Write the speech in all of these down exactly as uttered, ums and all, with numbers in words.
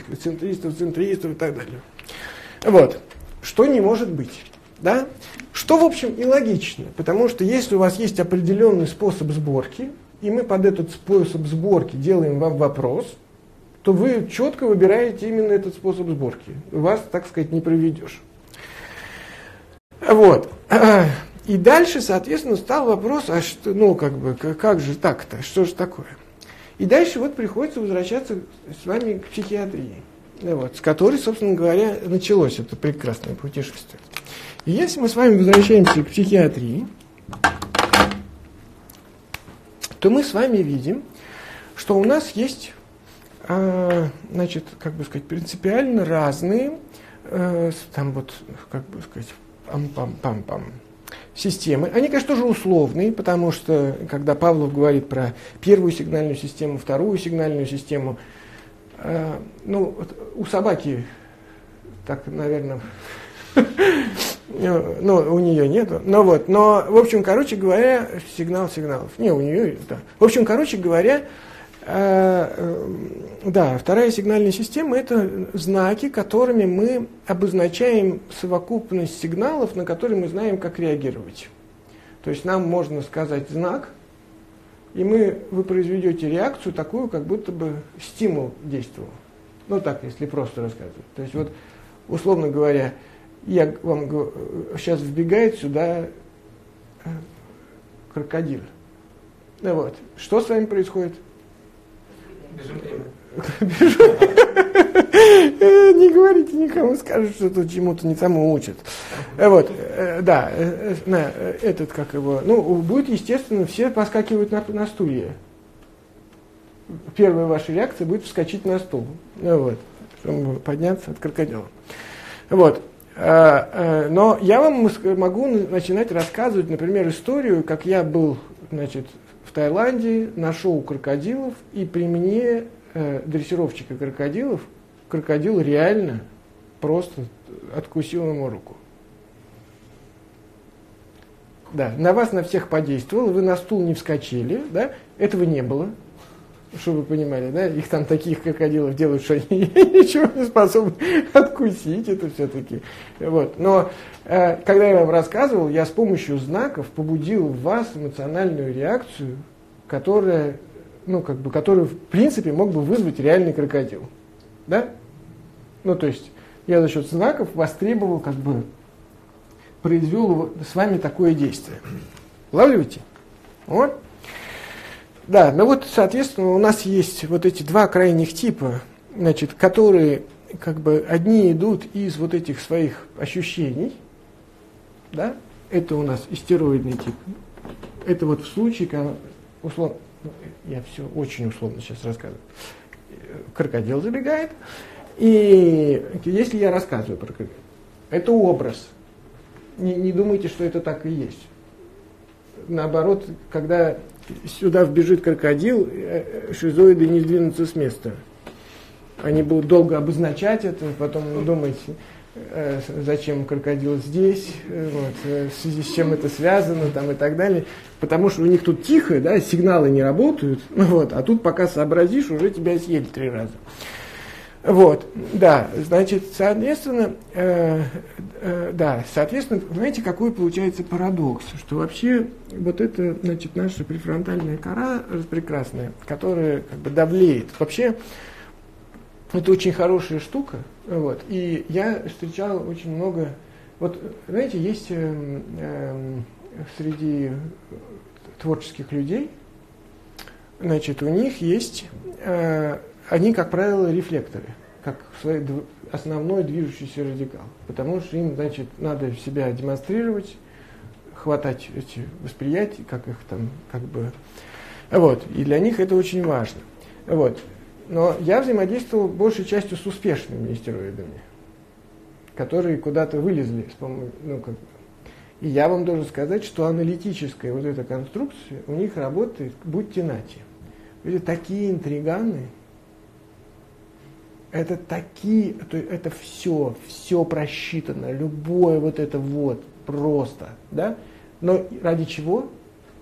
центристов, центристов и так далее. Вот. Что не может быть. Да? Что, в общем, и логично, потому что если у вас есть определенный способ сборки, и мы под этот способ сборки делаем вам вопрос, то вы четко выбираете именно этот способ сборки. Вас, так сказать, не проведешь. Вот. И дальше, соответственно, стал вопрос, а что, ну, как бы, как же так-то, что же такое? И дальше вот приходится возвращаться с вами к психиатрии, вот, с которой, собственно говоря, началось это прекрасное путешествие. И если мы с вами возвращаемся к психиатрии, то мы с вами видим, что у нас есть, э, значит, как бы сказать, принципиально разные, э, там вот, как бы сказать, пам-пам-пам-пам, системы. Они, конечно, тоже условные, потому что, когда Павлов говорит про первую сигнальную систему, вторую сигнальную систему, э, ну, у собаки, так, наверное, ну, у нее нету, но вот, но, в общем, короче говоря, сигнал сигналов, не, у нее, да. В общем, короче говоря, э, э, да, вторая сигнальная система – это знаки, которыми мы обозначаем совокупность сигналов, на которые мы знаем, как реагировать. То есть нам можно сказать знак, и мы, вы произведете реакцию такую, как будто бы стимул действовал. Ну так, если просто рассказывать. То есть вот, условно говоря, я вам говорю, сейчас вбегает сюда крокодил. Ну вот, что с вами происходит? Не говорите никому, скажут, что тут чему-то не тому учат. Вот, да, этот, как его, ну, будет, естественно, все поскакивают на, на стулья. Первая ваша реакция будет вскочить на стул, вот, чтобы подняться от крокодила. Вот. Но я вам могу начинать рассказывать, например, историю, как я был, значит, в Таиланде на шоу крокодилов, и при мне э, дрессировщика крокодилов, крокодил реально просто откусил ему руку. Да, на вас на всех подействовал, вы на стул не вскочили, да, этого не было, чтобы вы понимали, да, их там таких крокодилов делают, что они ничего не способны откусить, это все-таки. Вот. Но э, когда я вам рассказывал, я с помощью знаков побудил в вас эмоциональную реакцию, которая, ну, как бы, которую, в принципе, мог бы вызвать реальный крокодил. Да? Ну, то есть, я за счет знаков востребовал, как бы, произвел с вами такое действие. Улавливаете? Вот. Да, ну вот, соответственно, у нас есть вот эти два крайних типа, значит, которые, как бы, одни идут из вот этих своих ощущений, да, это у нас истероидный тип. Это вот в случае, когда, условно, я все очень условно сейчас рассказываю, крокодил забегает, и если я рассказываю про крокодила, это образ. Не, не думайте, что это так и есть. Наоборот, когда сюда вбежит крокодил, шизоиды не сдвинутся с места. Они будут долго обозначать это, потом думать, зачем крокодил здесь, вот, в связи с чем это связано, там, и так далее. Потому что у них тут тихо, да, сигналы не работают, вот, а тут пока сообразишь, уже тебя съели три раза. Вот, да, значит, соответственно, э, э, да, соответственно, знаете, какой получается парадокс, что вообще вот это, значит, наша префронтальная кора прекрасная, которая как бы давлеет, вообще это очень хорошая штука, вот, и я встречал очень много, вот, знаете, есть э, э, среди творческих людей, значит, у них есть... Э, они, как правило, рефлекторы, как свой основной движущийся радикал. Потому что им, значит, надо себя демонстрировать, хватать эти восприятия, как их там, как бы... Вот. И для них это очень важно. Вот. Но я взаимодействовал большей частью с успешными истероидами, которые куда-то вылезли с помощью... Ну, как... И я вам должен сказать, что аналитическая вот эта конструкция у них работает, будьте нати. Это такие интриганы. Это такие, это все, все просчитано, любое вот это вот, просто, да? Но ради чего?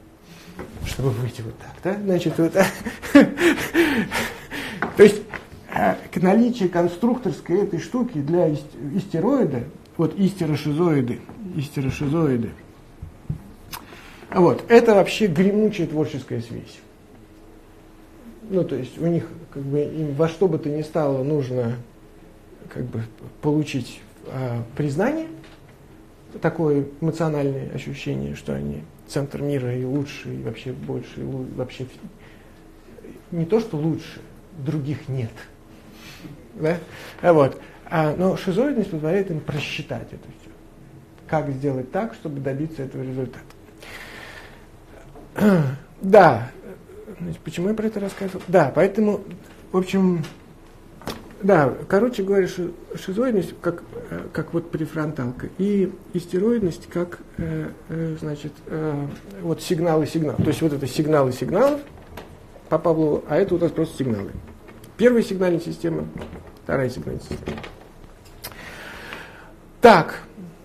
Чтобы выйти вот так, да? Значит, вот так. То есть, к наличию конструкторской этой штуки для истероида, вот истерошизоиды, истерошизоиды, вот, это вообще гремучая творческая связь. Ну, то есть у них, как бы, им во что бы то ни стало нужно, как бы, получить а, признание, такое эмоциональное ощущение, что они центр мира и лучше, и вообще больше, и лу- вообще не то, что лучше, других нет. Да? Вот. А, но шизоидность позволяет им просчитать это все. Как сделать так, чтобы добиться этого результата. Да. Значит, почему я про это рассказывал? Да, поэтому, в общем, да, короче говоря, шизоидность как, как вот префронталка, и истероидность как, э, э, значит, э, вот сигналы-сигнал. То есть вот это сигналы-сигналов по Павлову, а это у нас просто сигналы. Первая сигнальная система, вторая сигнальная система. Так,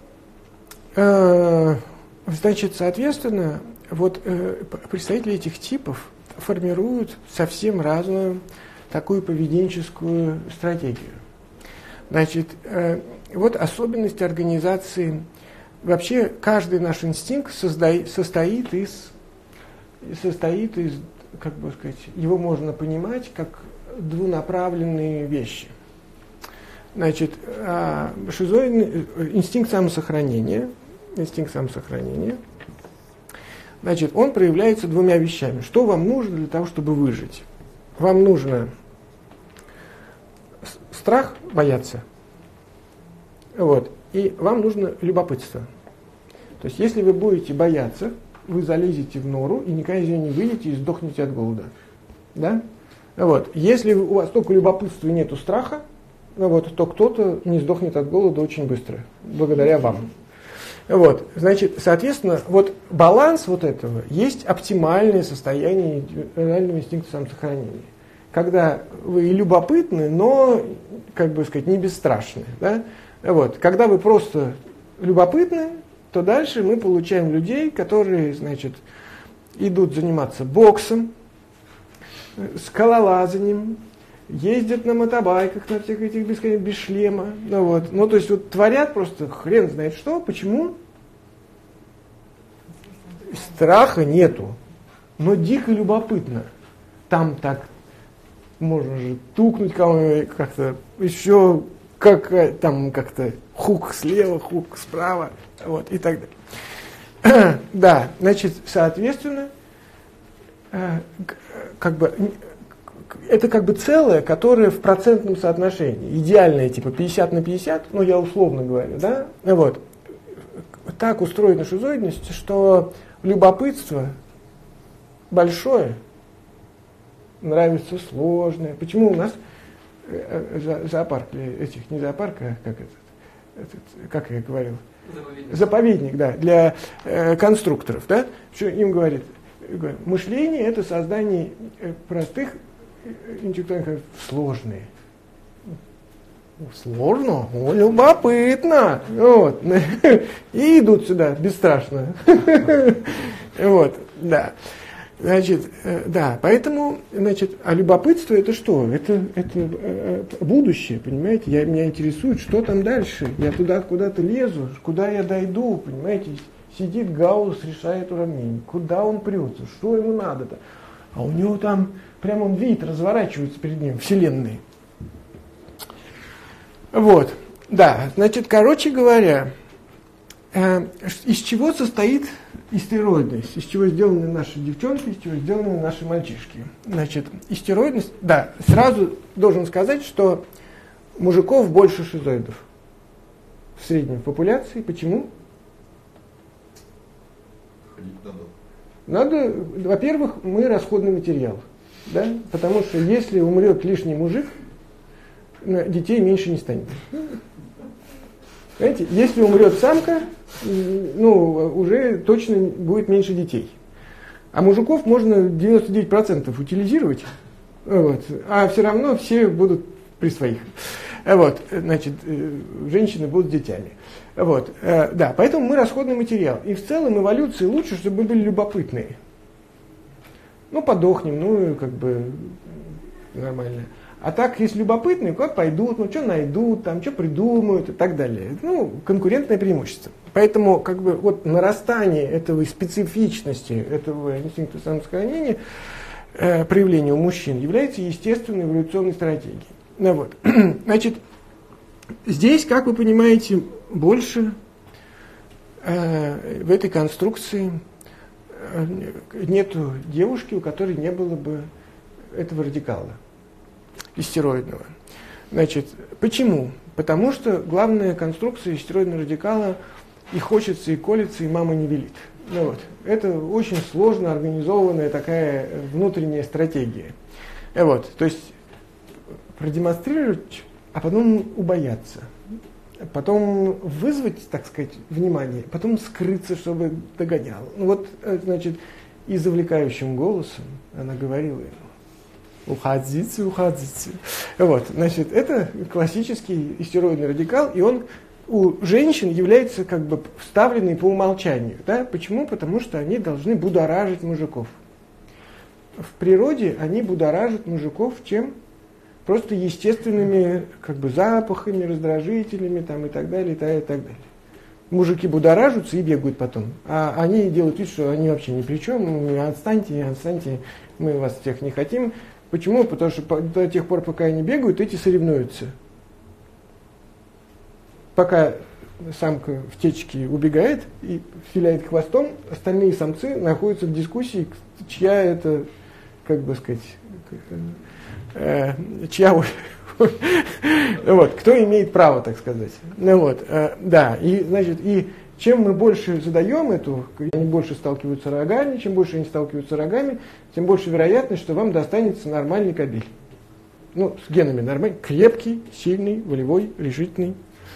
э, значит, соответственно, вот э, представители этих типов формируют совсем разную такую поведенческую стратегию. Значит, э, вот особенность организации. Вообще, каждый наш инстинкт созда- состоит из, состоит из, как бы сказать, его можно понимать как двунаправленные вещи. Значит, э, шизоидный инстинкт самосохранения, инстинкт самосохранения, значит, он проявляется двумя вещами. Что вам нужно для того, чтобы выжить? Вам нужно страх, бояться, вот, и вам нужно любопытство. То есть, если вы будете бояться, вы залезете в нору и никогда из нее не выйдете и сдохнете от голода. Да? Вот. Если у вас только любопытства и нету страха, вот, то кто-то не сдохнет от голода очень быстро, благодаря вам. Вот, значит, соответственно, вот баланс вот этого есть оптимальное состояние индивидуального инстинкта самосохранения. Когда вы любопытны, но, как бы сказать, не бесстрашны. Да? Вот, когда вы просто любопытны, то дальше мы получаем людей, которые, значит, идут заниматься боксом, скалолазанием, ездят на мотобайках, на всех этих без, без шлема. Ну, вот. Ну, то есть вот творят просто хрен знает что. Почему? Страха нету, но дико любопытно. Там так можно же тукнуть кого-нибудь как-то, еще как, там как-то хук слева, хук справа, вот, и так далее. Да, значит, соответственно, как бы это как бы целое, которое в процентном соотношении, идеальное, типа пятьдесят на пятьдесят, ну я условно говорю, да, вот, так устроена шизоидность, что любопытство большое, нравится сложное. Почему у нас зоопарк, этих, не зоопарк, а как этот, этот как я говорил, заповедник, заповедник да, для э, конструкторов, да, что им говорит, мышление это создание простых интеллектуальных сложные. Сложно? О, любопытно. Вот. И идут сюда бесстрашно. Вот, да. Значит, да, поэтому, значит, а любопытство это что? Это, это будущее, понимаете? Я, меня интересует, что там дальше. Я туда куда-то лезу, куда я дойду, понимаете? Сидит Гаусс, решает уравнение. Куда он прется? Что ему надо-то? А у него там прямо он видит, разворачивается перед ним вселенной. Вот, да, значит, короче говоря, э, из чего состоит истероидность, из чего сделаны наши девчонки, из чего сделаны наши мальчишки. Значит, истероидность, да, сразу должен сказать, что мужиков больше шизоидов в средней популяции. Почему? Надо, во-первых, мы расходный материал, да, потому что если умрет лишний мужик, детей меньше не станет. Знаете, если умрет самка, ну, уже точно будет меньше детей. А мужиков можно девяносто девять процентов утилизировать, вот, а все равно все будут при своих. Вот, значит, женщины будут с детьми. Вот, да, поэтому мы расходный материал. И в целом эволюции лучше, чтобы мы были любопытные. Ну, подохнем, ну, как бы нормально. А так, если любопытные, куда пойдут, ну, что найдут, там, что придумают и так далее. Ну, конкурентное преимущество. Поэтому, как бы, вот нарастание этого специфичности, этого инстинкта самосохранения, э, проявления у мужчин является естественной эволюционной стратегией. Ну, вот. Значит, здесь, как вы понимаете, больше э, в этой конструкции э, нету девушки, у которой не было бы этого радикала истероидного. Значит, почему? Потому что главная конструкция истероидного радикала и хочется, и колется, и мама не велит. Ну, вот. Это очень сложно организованная такая внутренняя стратегия. Вот. То есть продемонстрировать, а потом убояться. Потом вызвать, так сказать, внимание, потом скрыться, чтобы догонял. Ну вот, значит, и завлекающим голосом она говорила ему: уходите, уходите. Вот, значит, это классический истероидный радикал, и он у женщин является как бы вставленный по умолчанию. Да? Почему? Потому что они должны будоражить мужиков. В природе они будоражат мужиков чем? Просто естественными как бы запахами, раздражителями там, и так далее, и так, и так далее. Мужики будоражатся и бегают потом. А они делают вид, что они вообще ни при чем. Отстаньте, отстаньте, мы вас всех не хотим. Почему? Потому что до тех пор, пока они бегают, эти соревнуются. Пока самка в течке убегает и виляет хвостом, остальные самцы находятся в дискуссии, чья это, как бы сказать, э, чья, вот, кто имеет право, так сказать. Ну вот, э, да, и, значит, и чем мы больше задаем эту, они больше сталкиваются рогами, чем больше они сталкиваются рогами, тем больше вероятность, что вам достанется нормальный кобель. Ну, с генами нормальный, крепкий, сильный, волевой, решительный.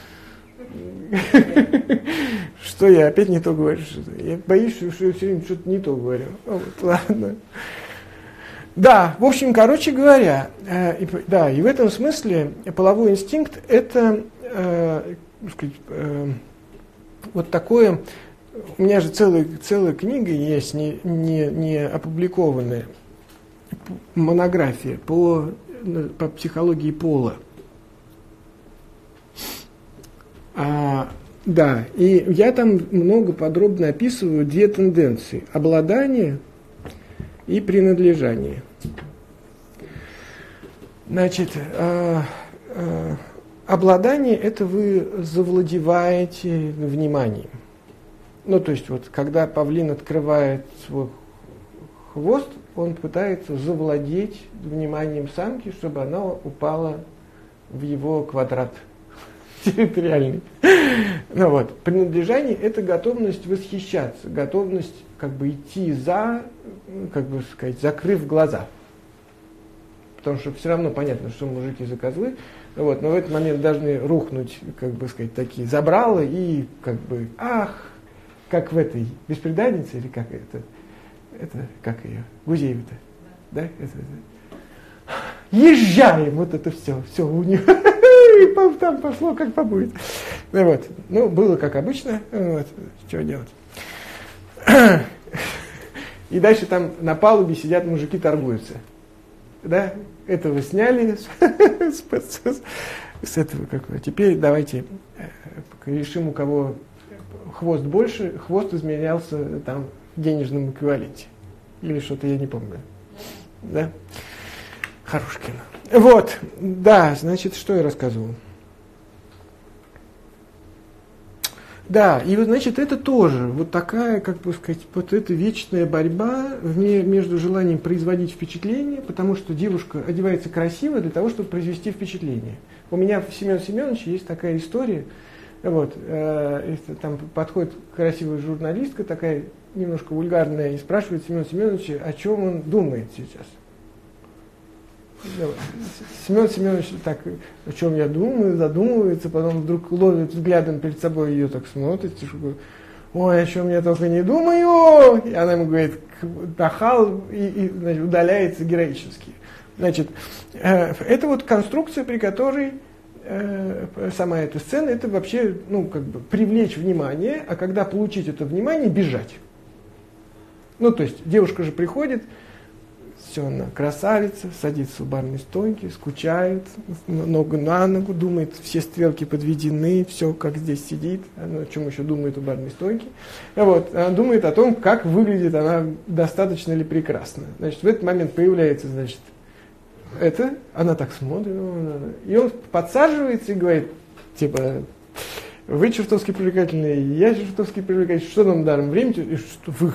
Что я опять не то говорю? Я боюсь, что я все время что-то не то говорю. Вот, ладно. Да, в общем, короче говоря, э, и, да, и в этом смысле половой инстинкт это, э, сказать, э, вот такое. У меня же целая, целая книга есть, не, не, не опубликованная, монография по, по психологии пола. А, да, и я там много подробно описываю две тенденции: обладание и принадлежание. Значит, э, э, обладание – это вы завладеваете вниманием. Ну, то есть, вот, когда павлин открывает свой хвост, он пытается завладеть вниманием самки, чтобы она упала в его квадрат территориальный. Ну, вот. Принадлежание – это готовность восхищаться, готовность как бы идти за, как бы сказать, закрыв глаза. Потому что все равно понятно, что мужики за козлы. Вот, но в этот момент должны рухнуть, как бы сказать, такие забралы и как бы, ах, как в этой бесприданнице, или как это, это как ее, Гузеева-то, да? Это, это. Езжаем, вот это все, все у нее, и там пошло как побудет. Ну, вот. Ну, было как обычно, вот, что делать. И дальше там на палубе сидят мужики, торгуются. Да? Этого сняли с, с, с этого какого. Теперь давайте решим, у кого хвост больше. Хвост измерялся там в денежном эквиваленте. Или что-то я не помню. Да? Хорошкин. Вот, да, значит, что я рассказывал? Да, и вот, значит, это тоже вот такая, как бы сказать, вот эта вечная борьба между желанием производить впечатление, потому что девушка одевается красиво для того, чтобы произвести впечатление. У меня в Семен Семеновиче есть такая история, вот, э, там подходит красивая журналистка, такая немножко вульгарная, и спрашивает Семена Семеновича, о чем он думает сейчас. Семен Семенович так, о чем я думаю, задумывается, потом вдруг ловит взглядом перед собой, ее так смотрит, ой, о чем я только не думаю, и она ему говорит, нахал, и, и значит, удаляется героически. Значит, э, это вот конструкция, при которой э, сама эта сцена, это вообще, ну, как бы привлечь внимание, а когда получить это внимание, бежать. Ну, то есть девушка же приходит, все, она красавица, садится у барной стойки, скучает, ногу на ногу, думает, все стрелки подведены, все, как здесь сидит, она о чем еще думает у барной стойки. Вот, она думает о том, как выглядит она, достаточно ли прекрасна. Значит, в этот момент появляется, значит, это, она так смотрит, и он подсаживается и говорит, типа, вы чертовски привлекательные, я чертовски привлекательный, что нам даром время? И что вы,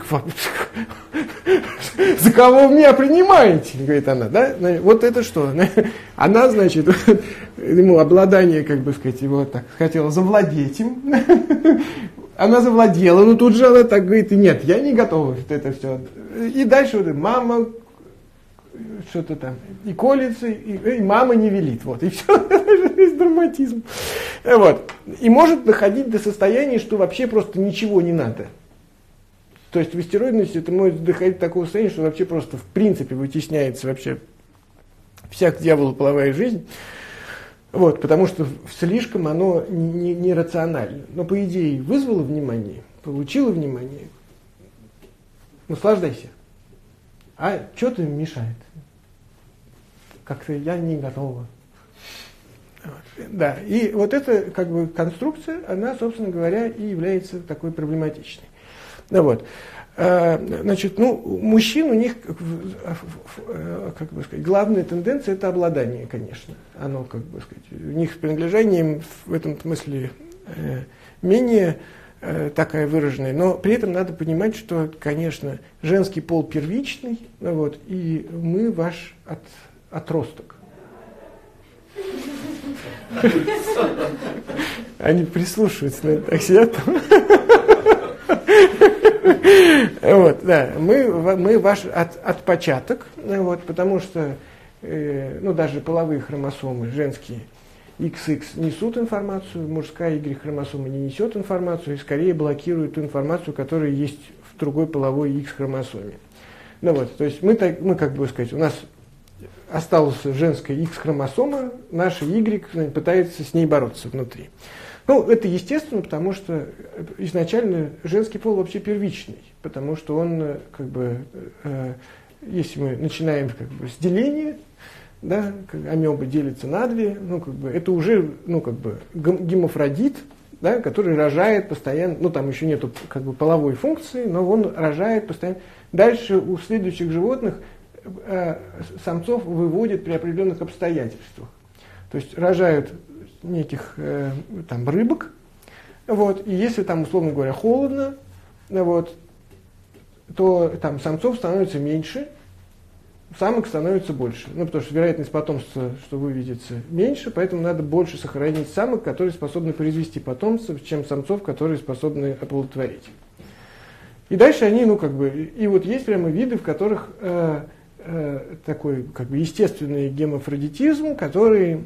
за кого вы меня принимаете? Говорит она, да? Вот это что? Она, значит, ему обладание, как бы сказать, его так хотела завладеть им. Она завладела, но тут же она так говорит, нет, я не готова, что это все. И дальше вот мама, что-то там, и колется, и, и мама не велит, вот, и все, это весь драматизм. Вот. И может доходить до состояния, что вообще просто ничего не надо. То есть в истероидности это может доходить до такого состояния, что вообще просто в принципе вытесняется вообще вся к дьяволу половая жизнь, вот, потому что слишком оно нерационально. Не, не Но по идее вызвало внимание, получило внимание, наслаждайся. А что-то мешает. Как-то я не готова. Вот. Да, и вот эта как бы конструкция, она, собственно говоря, и является такой проблематичной. Ну, вот. Значит, ну, мужчин у них, как бы сказать, главная тенденция – это обладание, конечно. Оно, как бы сказать, у них с принадлежанием в этом смысле менее такая выраженная, но при этом надо понимать, что, конечно, женский пол первичный, вот, и мы ваш от, отросток. Они прислушиваются, наверное, так сидят там. Вот, да, мы, мы ваш от, отпочаток, вот, потому что, э, ну, даже половые хромосомы женские, икс икс несут информацию, мужская Y-хромосома не несет информацию и скорее блокирует ту информацию, которая есть в другой половой X-хромосоме. Ну вот, то есть мы, так, мы как бы сказать, у нас осталась женская X-хромосома, наша Y пытается с ней бороться внутри. Ну, это естественно, потому что изначально женский пол вообще первичный, потому что он, как бы, э, если мы начинаем как бы, с деления, да, амеба делится на две, ну, как бы, это уже, ну, как бы, гемафродит, да, который рожает постоянно, ну, там еще нету, как бы, половой функции, но он рожает постоянно. Дальше у следующих животных э, самцов выводят при определенных обстоятельствах. То есть рожают неких э, там рыбок, вот, и если там, условно говоря, холодно, вот, то там самцов становится меньше, самок становится больше. Ну, потому что вероятность потомства, что выведется, меньше, поэтому надо больше сохранить самок, которые способны произвести потомцев, чем самцов, которые способны оплодотворить. И дальше они, ну, как бы, и вот есть прямо виды, в которых э, э, такой, как бы, естественный гемафродитизм, который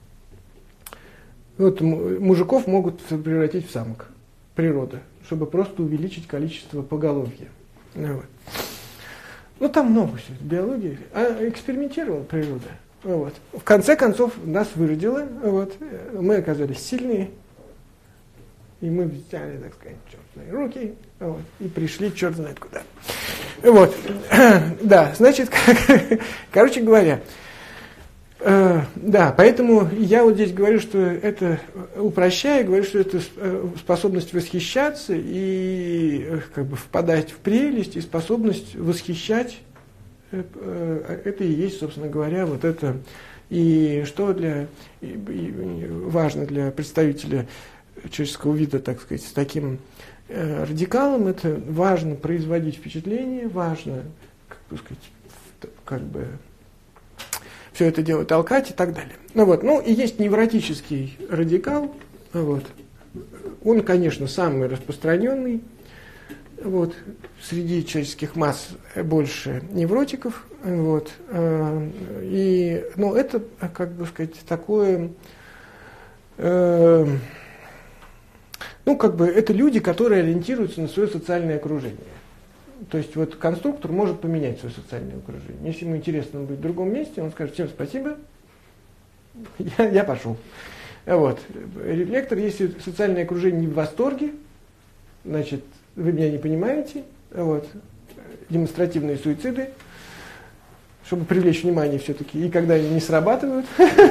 вот, мужиков могут превратить в самок, природа, чтобы просто увеличить количество поголовья. Вот. Ну, там много всего, биологии, а экспериментировала природа. Вот. В конце концов, нас выродило, вот. Мы оказались сильные, и мы взяли, так сказать, чертные руки, вот, и пришли черт знает куда. Вот. Да, значит, короче говоря, э, да, поэтому я вот здесь говорю, что это, упрощаю, говорю, что это способность восхищаться и как бы впадать в прелесть, и способность восхищать, это и есть, собственно говоря, вот это, и что для, и, и важно для представителя человеческого вида, так сказать, с таким э, радикалом, это важно производить впечатление, важно, как бы сказать, как бы все это дело толкать и так далее. Ну, вот. Ну и есть невротический радикал, вот. Он, конечно, самый распространенный, вот. Среди человеческих масс больше невротиков, вот. И, ну, это, как бы сказать, такое, э, ну, как бы, это люди, которые ориентируются на свое социальное окружение. То есть вот конструктор может поменять свое социальное окружение. Если ему интересно быть в другом месте, он скажет: всем спасибо, я, я пошел. Вот. Рефлектор, если социальное окружение не в восторге, значит, вы меня не понимаете, вот. Демонстративные суициды, чтобы привлечь внимание все-таки, и когда они не срабатывают,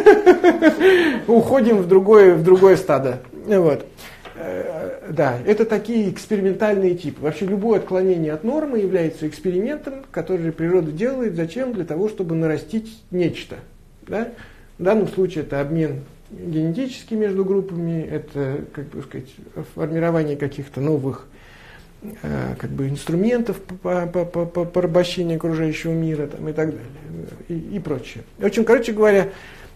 уходим в другое, в другое стадо. Вот. Да, это такие экспериментальные типы. Вообще любое отклонение от нормы является экспериментом, который природа делает. Зачем? Для того, чтобы нарастить нечто. Да? В данном случае это обмен генетический между группами, это, как бы сказать, формирование каких-то новых как бы инструментов по, по, по, по порабощению окружающего мира там, и так далее, и, и прочее. В общем, короче говоря,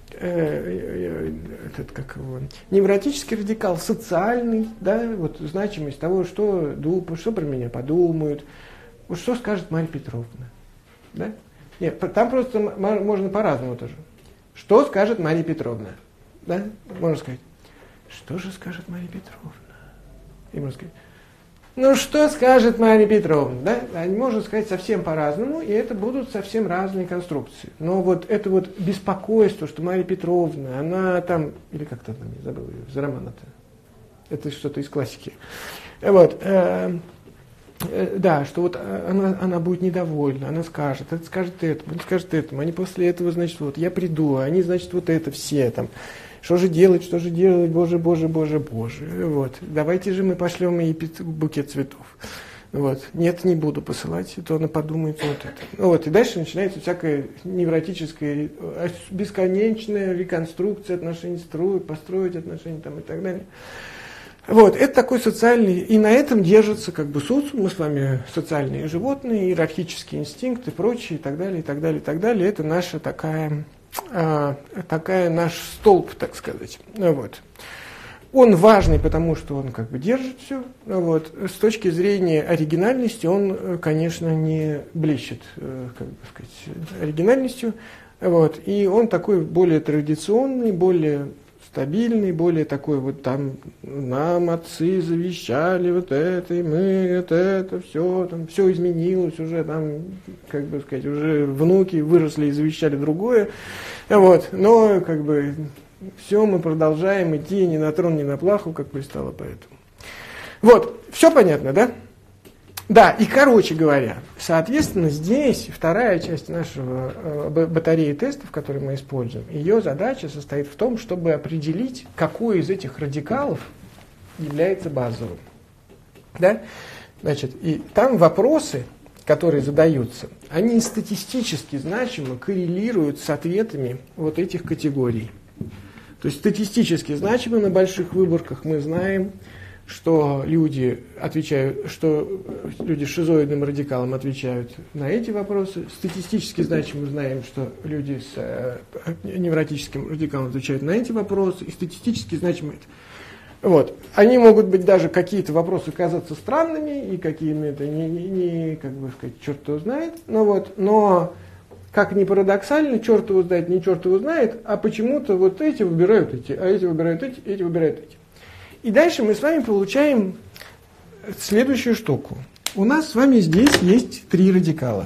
э, этот, как его, невротический радикал, социальный, да, вот значимость того, что, что про меня подумают, вот что скажет Марья Петровна. Да? Нет, там просто можно по-разному тоже. Что скажет Марья Петровна? Да? Можно сказать, что же скажет Марья Петровна? И можно сказать, ну, что скажет Марья Петровна? Да? Они можно сказать совсем по-разному, и это будут совсем разные конструкции. Но вот это вот беспокойство, что Марья Петровна, она там, или как-то там, я забыл, из романа-то. Это что-то из классики. Вот. Э, э, да, что вот она, она будет недовольна, она скажет, это скажет это, он скажет это. Они после этого, значит, вот я приду, а они, значит, вот это все там. Что же делать, что же делать, боже, боже, боже, боже. Вот. Давайте же мы пошлем ей букет цветов. Вот. Нет, не буду посылать, то она подумает вот это. Вот. И дальше начинается всякая невротическая, бесконечная реконструкция отношений, строить, построить отношения там, и так далее. Вот. Это такой социальный, и на этом держится как бы социум, мы с вами социальные животные, иерархические инстинкты, прочие, и так далее, и так далее, и так далее. Это наша такая... А, такая наш столб, так сказать. Вот. Он важный, потому что он как бы держит все. Вот. С точки зрения оригинальности он, конечно, не блещет, как бы сказать, оригинальностью. Вот. И он такой более традиционный, более стабильный, более такой вот там нам отцы завещали вот это, и мы вот это, все, там все изменилось уже, там, как бы сказать, уже внуки выросли и завещали другое. Вот. Но как бы все, мы продолжаем идти ни на трон, ни на плаху, как пристало поэтому. Вот, все понятно, да? Да, и короче говоря, соответственно, здесь вторая часть нашего э, батареи тестов, которые мы используем, ее задача состоит в том, чтобы определить, какой из этих радикалов является базовым. Да? Значит, и там вопросы, которые задаются, они статистически значимо коррелируют с ответами вот этих категорий. То есть статистически значимо на больших выборках мы знаем, что люди отвечают, что люди с шизоидным радикалом отвечают на эти вопросы. Статистически значимо знаем, что люди с э, невротическим радикалом отвечают на эти вопросы. И статистически значимо это. Вот. Они могут быть даже какие-то вопросы казаться странными, и какими-то не, не, не как бы сказать, черт его знает. Но, вот, но как ни парадоксально, черт его знает, не черт его знает, а почему-то вот эти выбирают эти, а эти выбирают эти, эти выбирают эти. И дальше мы с вами получаем следующую штуку. У нас с вами здесь есть три радикала.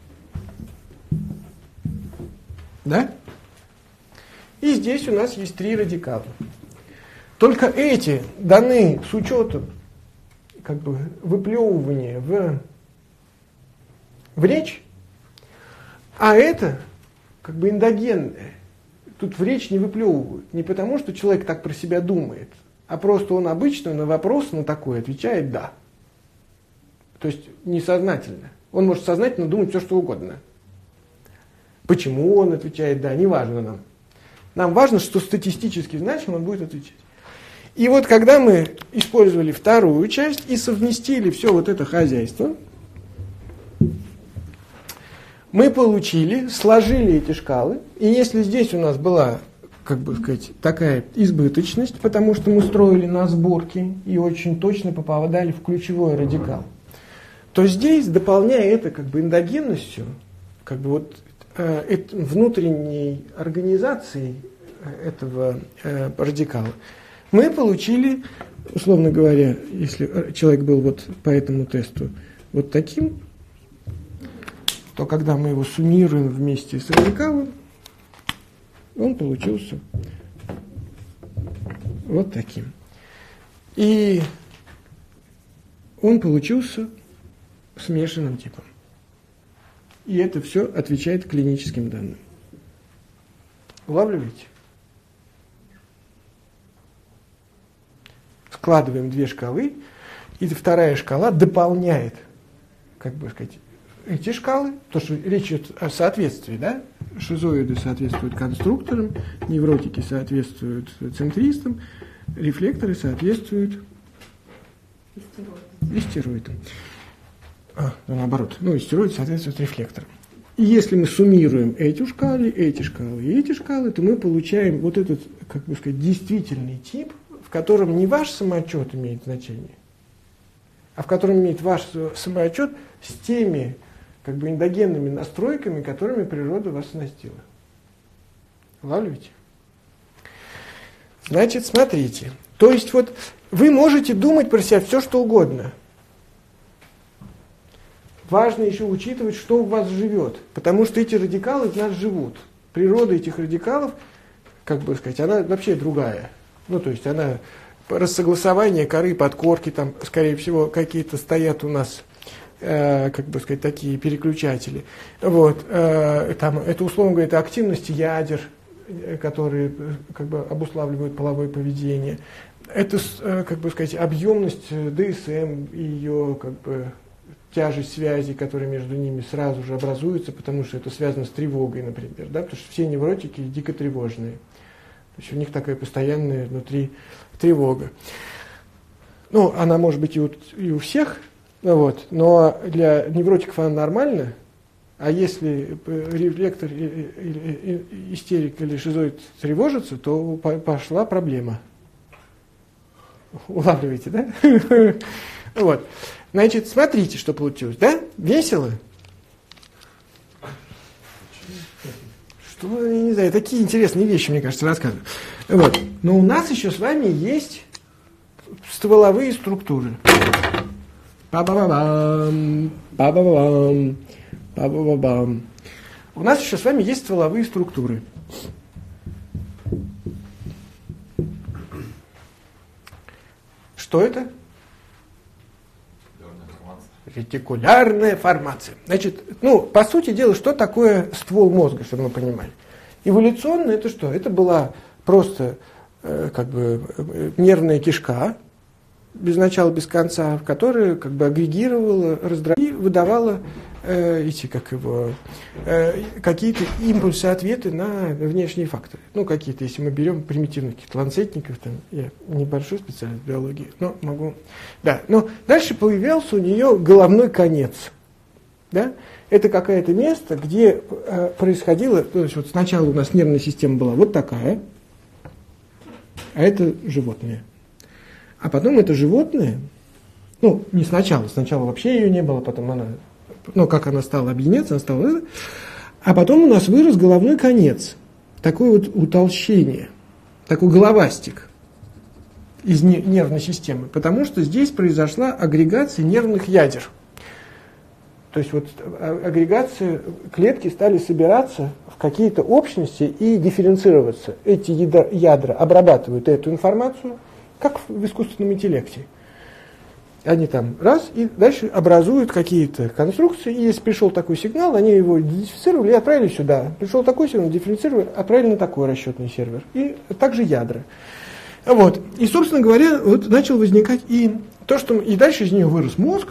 Да? И здесь у нас есть три радикала. Только эти даны с учетом как бы, выплевывания в, в речь, а это как бы эндогенное. Тут в речь не выплевывают. Не потому, что человек так про себя думает, а просто он обычно на вопрос на такой отвечает «да». То есть несознательно. Он может сознательно думать все, что угодно. Почему он отвечает «да», не важно нам. Нам важно, что статистически значимо он будет отвечать. И вот когда мы использовали вторую часть и совместили все вот это хозяйство, мы получили, сложили эти шкалы, и если здесь у нас была, как бы сказать, такая избыточность, потому что мы строили на сборке и очень точно попадали в ключевой радикал, то здесь, дополняя это как бы эндогенностью, как бы вот э, это, внутренней организацией этого э, радикала, мы получили, условно говоря, если человек был вот по этому тесту вот таким, то когда мы его суммируем вместе с радикалом, он получился вот таким. И он получился смешанным типом. И это все отвечает клиническим данным. Улавливаете? Складываем две шкалы, и вторая шкала дополняет, как бы сказать, эти шкалы, потому что речь идет о соответствии, да? Шизоиды соответствуют конструкторам, невротики соответствуют центристам, рефлекторы соответствуют истероидам. А, наоборот, ну, истероиды соответствуют рефлекторам. И если мы суммируем эти шкалы, эти шкалы и эти шкалы, то мы получаем вот этот, как бы сказать, действительный тип, в котором не ваш самоотчет имеет значение, а в котором имеет ваш самоотчет с теми, как бы, эндогенными настройками, которыми природа вас оснастила. Улавливаете? Значит, смотрите. То есть вот вы можете думать про себя все, что угодно. Важно еще учитывать, что в вас живет, потому что эти радикалы в нас живут. Природа этих радикалов, как бы сказать, она вообще другая. Ну, то есть она, рассогласование коры, подкорки, там, скорее всего, какие-то стоят у нас, э, как бы сказать, такие переключатели. Вот, э, там, это, условно говоря, это активность ядер, которые, как бы, обуславливают половое поведение. Это, э, как бы сказать, объемность ДСМ и ее, как бы, тяжесть связей, которые между ними сразу же образуются, потому что это связано с тревогой, например, да, потому что все невротики дико тревожные. То есть у них такая постоянная внутри тревога. Ну, она может быть и у, и у всех, вот, но для невротиков она нормальна, а если рефлектор, истерик или шизоид тревожится, то пошла проблема. Улавливаете, да? Вот. Значит, смотрите, что получилось, да? Весело? Что, я не знаю, такие интересные вещи, мне кажется, рассказываю. Вот. Но у нас еще с вами есть стволовые структуры. Па-ба-ба-бам, па-ба-ба-бам, па-ба-ба-бам. У нас еще с вами есть стволовые структуры. Что это? Ретикулярная формация. Значит, ну, по сути дела, что такое ствол мозга, чтобы мы понимали? Эволюционно это что? Это была просто э, как бы э, нервная кишка, без начала, без конца, которая как бы агрегировала, раздробила и выдавала э, эти, как его, э, какие-то импульсы, ответы на внешние факторы. Ну, какие-то, если мы берем примитивных каких-то ланцетников, там, я небольшой специалист в биологии, но могу... Да, но дальше появился у нее головной конец. Да? Это какое-то место, где э, происходило... То есть вот сначала у нас нервная система была вот такая, а это животное. А потом это животное, ну, не сначала, сначала вообще ее не было, потом она, ну, как она стала объединяться, она стала, а потом у нас вырос головной конец, такое вот утолщение, такой головастик из нервной системы, потому что здесь произошла агрегация нервных ядер. То есть вот агрегация, клетки стали собираться в какие-то общности и дифференцироваться. Эти ядра, ядра обрабатывают эту информацию, как в искусственном интеллекте. Они там раз, и дальше образуют какие-то конструкции, и если пришел такой сигнал, они его идентифицировали и отправили сюда. Пришел такой сигнал, дифференцировали, отправили на такой расчетный сервер. И также ядра. Вот. И, собственно говоря, вот начал возникать и то, что... И дальше из нее вырос мозг.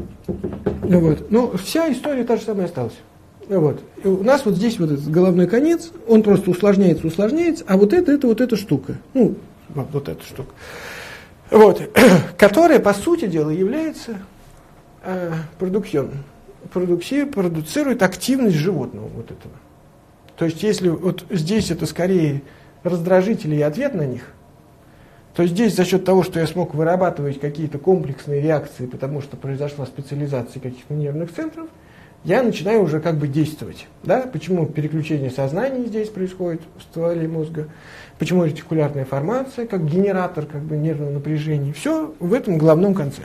Вот. Но вся история та же самая осталась. Вот. И у нас вот здесь вот этот головной конец, он просто усложняется, усложняется, а вот это, это вот эта штука. Ну, вот, вот эта штука. Вот. Которая, по сути дела, является э, продукционным. Продукция продуцирует активность животного вот этого. То есть, если вот здесь это скорее раздражители и ответ на них, то здесь за счет того, что я смог вырабатывать какие-то комплексные реакции, потому что произошла специализация каких-то нервных центров, я начинаю уже как бы действовать. Да? Почему переключение сознания здесь происходит в стволе мозга, почему ретикулярная формация, как генератор как бы нервного напряжения. Все в этом головном конце.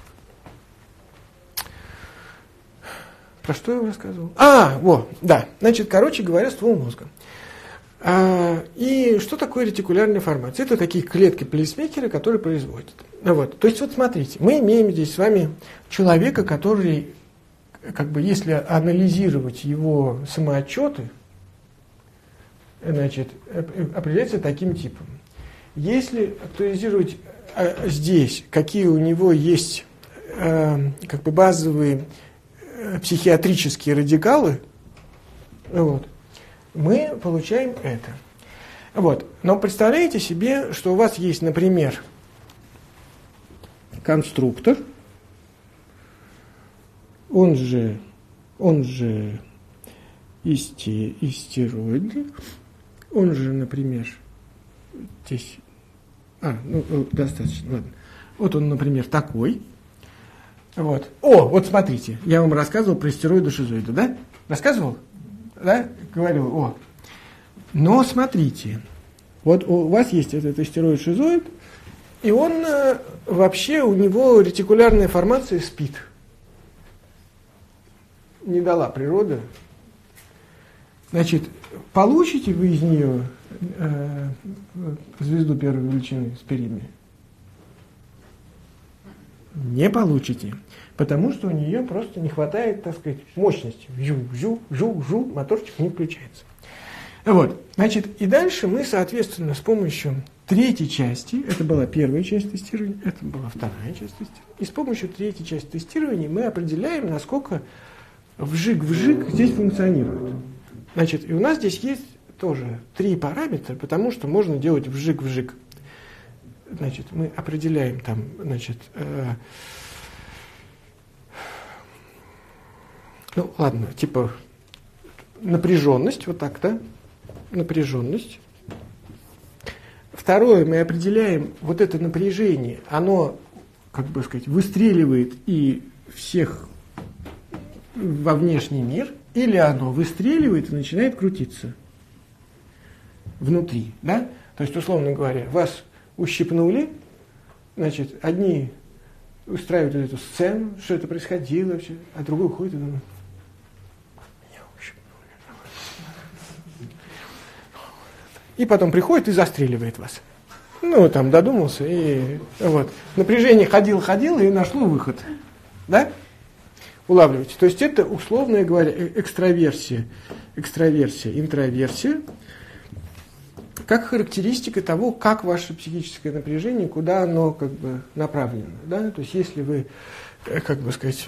Про что я вам рассказывал? А, вот, да. Значит, короче говоря, ствол мозга. А, и что такое ретикулярная формация? Это такие клетки-полисмейкеры, которые производят. Вот. То есть, вот смотрите, мы имеем здесь с вами человека, который как бы, если анализировать его самоотчеты, значит, определяется таким типом. Если актуализировать э, здесь, какие у него есть э, как бы базовые э, психиатрические радикалы, вот, мы получаем это. Вот. Но представляете себе, что у вас есть, например, конструктор, он же, он же исти, истероидный, он же, например, здесь, а, ну, достаточно, ладно. Вот он, например, такой. Вот. О, вот смотрите, я вам рассказывал про истероиды шизоиды, да? Рассказывал? Да? Говорил, о. Но смотрите, вот у вас есть этот истероид шизоид, и он э, вообще, у него ретикулярная формация спит. Не дала природа. Значит, получите вы из нее э, звезду первой величины с перьями? Не получите. Потому что у нее просто не хватает, так сказать, мощности. Жу, жу, жу, жу, моторчик не включается. Вот. Значит, и дальше мы, соответственно, с помощью третьей части, это была первая часть тестирования, это была вторая часть тестирования, и с помощью третьей части тестирования мы определяем, насколько вжик-вжик здесь функционирует. Значит, и у нас здесь есть тоже три параметра, потому что можно делать вжик-вжик. Значит, мы определяем там, значит, э, ну, ладно, типа напряженность, вот так, да? Напряженность. Второе, мы определяем вот это напряжение, оно, как бы сказать, выстреливает и всех во внешний мир, или оно выстреливает и начинает крутиться внутри, да? То есть, условно говоря, вас ущипнули, значит, одни устраивают эту сцену, что это происходило вообще, а другой уходит и думает, меня ущипнули. И потом приходит и застреливает вас. Ну, там додумался, и вот. Напряжение ходило-ходило и нашло выход. Да? Улавливаете. То есть это, условно говоря, экстраверсия, экстраверсия, интроверсия, как характеристика того, как ваше психическое напряжение, куда оно как бы направлено. Да? То есть если вы, как бы сказать,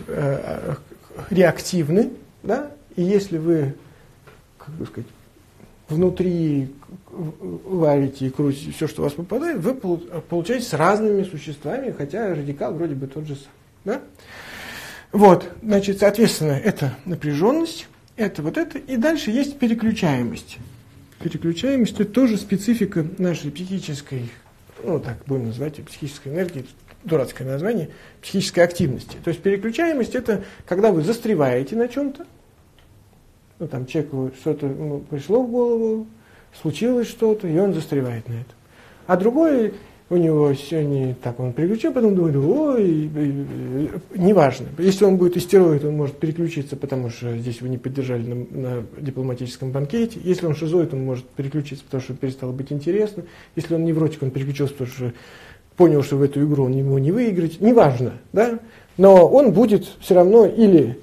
реактивны, да? И если вы, как бы сказать, внутри варите и крутите все, что у вас попадает, вы получаете с разными существами, хотя радикал вроде бы тот же самый. Да? Вот, значит, соответственно, это напряженность, это вот это, и дальше есть переключаемость. Переключаемость – это тоже специфика нашей психической, ну так будем называть ее, психической энергии, дурацкое название, психической активности. То есть переключаемость – это когда вы застреваете на чем-то, ну там человеку что-то ну, пришло в голову, случилось что-то, и он застревает на этом. А другой, у него сегодня так он переключил, потом думает, ой, неважно. Если он будет истероид, он может переключиться, потому что здесь вы не поддержали на, на дипломатическом банкете. Если он шизоид, он может переключиться, потому что перестало быть интересно. Если он невротик, он переключился, потому что понял, что в эту игру он ему не выиграть. Неважно, да? Но он будет все равно или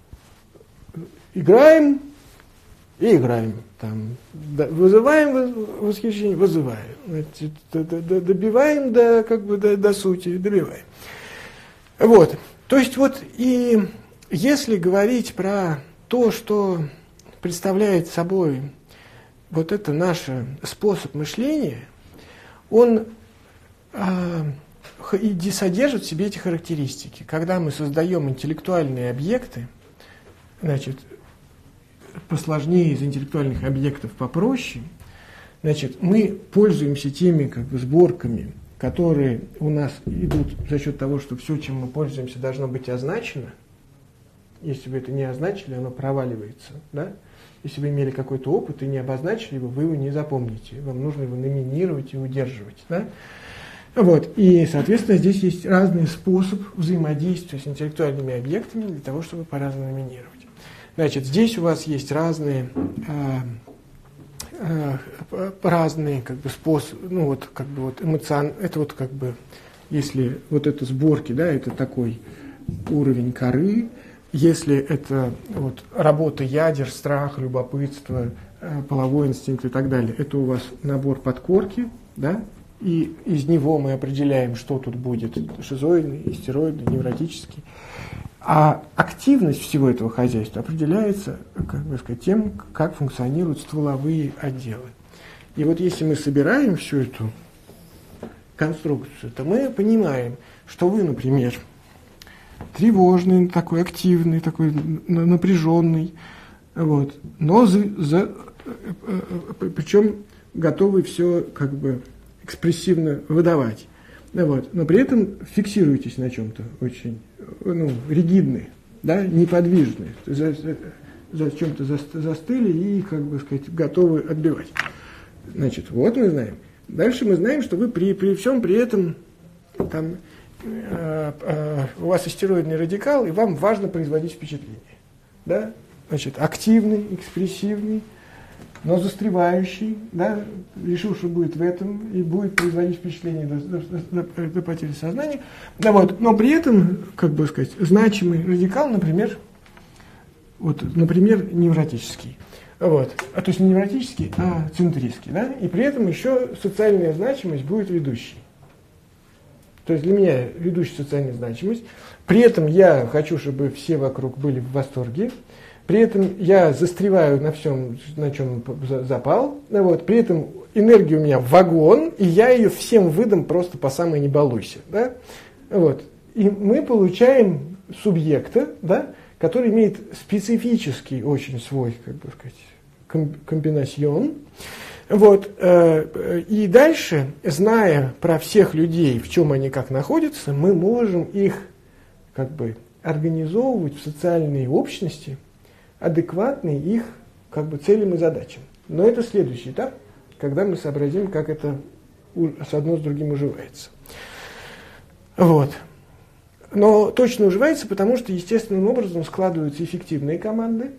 играем и играем. Там, вызываем восхищение, вызываем. Значит, добиваем до, как бы, до, до сути, добиваем. Вот. То есть вот и если говорить про то, что представляет собой вот это наш способ мышления, он а, и содержит в себе эти характеристики. Когда мы создаем интеллектуальные объекты, значит, посложнее, из интеллектуальных объектов попроще, значит, мы пользуемся теми как бы сборками, которые у нас идут за счет того, что все, чем мы пользуемся, должно быть означено. Если вы это не означили, оно проваливается. Да? Если вы имели какой-то опыт и не обозначили его, вы его не запомните. Вам нужно его номинировать и удерживать. Да? Вот. И, соответственно, здесь есть разный способ взаимодействия с интеллектуальными объектами для того, чтобы по-разному номинировать. Значит, здесь у вас есть разные, э, э, разные как бы, способы, ну вот как бы вот эмоцион, это вот как бы, если вот это сборки, да, это такой уровень коры, если это вот, работа ядер, страх, любопытство, половой инстинкт и так далее, это у вас набор подкорки, да, и из него мы определяем, что тут будет шизоидный, истероидный, невротический. А активность всего этого хозяйства определяется, как бы сказать, тем, как функционируют стволовые отделы. И вот если мы собираем всю эту конструкцию, то мы понимаем, что вы, например, тревожный, такой активный, такой напряженный, вот, но за, за, причем готовы все как бы экспрессивно выдавать. Вот, но при этом фиксируетесь на чем-то очень, ну, ригидные, да, неподвижные, за, за чем-то застыли и, как бы сказать, готовы отбивать. Значит, вот мы знаем. Дальше мы знаем, что вы при, при всем при этом там, э, э, у вас истероидный радикал, и вам важно производить впечатление. Да? Значит, активный, экспрессивный, но застревающий, да, решил, что будет в этом, и будет производить впечатление до, до, до, до потери сознания. Да, вот, но при этом, как бы сказать, значимый радикал, например, вот, например, невротический. Вот. А, то есть не невротический, а центристский. Да? И при этом еще социальная значимость будет ведущей. То есть для меня ведущая социальная значимость. При этом я хочу, чтобы все вокруг были в восторге. При этом я застреваю на всем, на чем запал. Вот. При этом энергия у меня вагон, и я ее всем выдам просто по самой не балуйся. Да? Вот. И мы получаем субъекта, да, который имеет специфический очень свой, как бы сказать, комбинацион. Вот. И дальше, зная про всех людей, в чем они как находятся, мы можем их как бы организовывать в социальные общности, адекватные их как бы целям и задачам. Но это следующий этап, когда мы сообразим, как это с одно с другим уживается. Вот. Но точно уживается, потому что естественным образом складываются эффективные команды,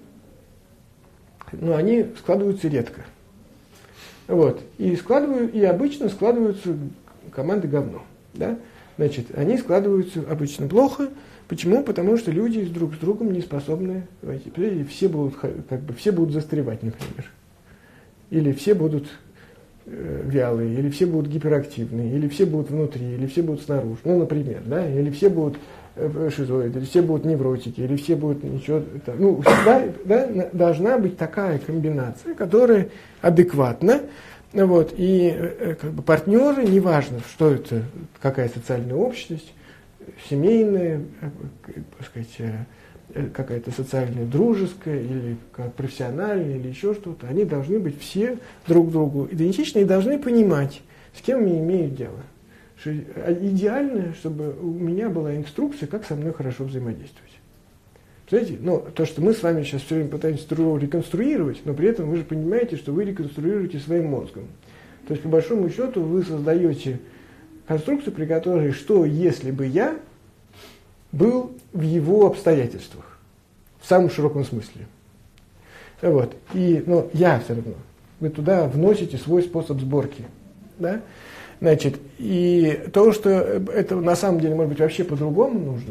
но они складываются редко. Вот. И, складывают, и обычно складываются команды говно. Да? Значит, они складываются обычно плохо. Почему? Потому что люди друг с другом не способны войти. И все будут, как бы, все будут застревать, например. Или все будут э, вялые, или все будут гиперактивные, или все будут внутри, или все будут снаружи. Ну, например, да? Или все будут э, шизоиды, или все будут невротики, или все будут ничего. Это, ну, всегда, да, должна быть такая комбинация, которая адекватна. Вот, и э, как бы партнеры, неважно, что это, какая социальная общность, семейная, так сказать, какая-то социальная, дружеская, или как профессиональная, или еще что-то, они должны быть все друг другу идентичны и должны понимать, с кем они имеют дело. Что идеально, чтобы у меня была инструкция, как со мной хорошо взаимодействовать. Знаете, ну, то, что мы с вами сейчас все время пытаемся реконструировать, но при этом вы же понимаете, что вы реконструируете своим мозгом. То есть, по большому счету, вы создаете конструкцию, при которой, что если бы я был в его обстоятельствах, в самом широком смысле. Вот. И, но я все равно. Вы туда вносите свой способ сборки. Да? Значит, и то, что это на самом деле, может быть, вообще по-другому нужно,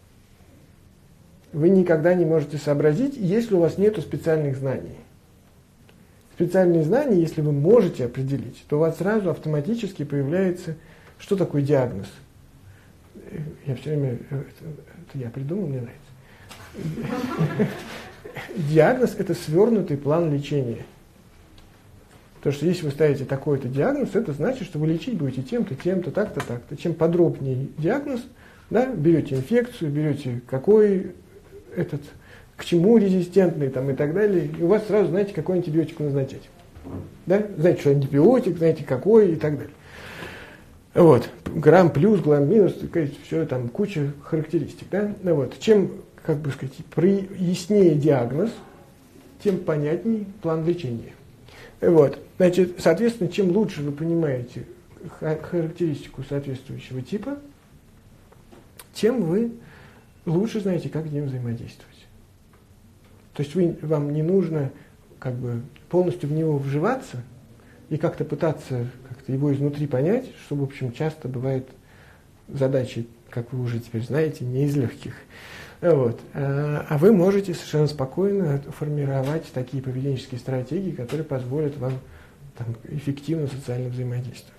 вы никогда не можете сообразить, если у вас нет специальных знаний. Специальные знания, если вы можете определить, то у вас сразу автоматически появляется, что такое диагноз. Я все время, это, это я придумал, мне нравится. Диагноз – это свернутый план лечения. Потому что если вы ставите такой-то диагноз, это значит, что вы лечить будете тем-то, тем-то, так-то, так-то. Чем подробнее диагноз, да, берете инфекцию, берете какой этот, к чему резистентный там, и так далее, и у вас сразу знаете, какой антибиотик назначать. Да? Знаете, что антибиотик, знаете, какой и так далее. Вот. Грамм плюс, грамм минус, все там куча характеристик. Да? Вот. Чем, как бы сказать, яснее диагноз, тем понятнее план лечения. Вот. Значит, соответственно, чем лучше вы понимаете характеристику соответствующего типа, тем вы лучше знаете, как с ним взаимодействовать. То есть вы, вам не нужно как бы полностью в него вживаться и как-то пытаться как-то его изнутри понять, что, в общем, часто бывает задачи, как вы уже теперь знаете, не из легких. Вот. А вы можете совершенно спокойно формировать такие поведенческие стратегии, которые позволят вам там, эффективно социально взаимодействовать.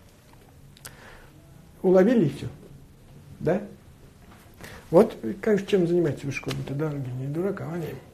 Уловили все? Да? Вот как, чем занимается в школе-то, да, не дурак, а валяем.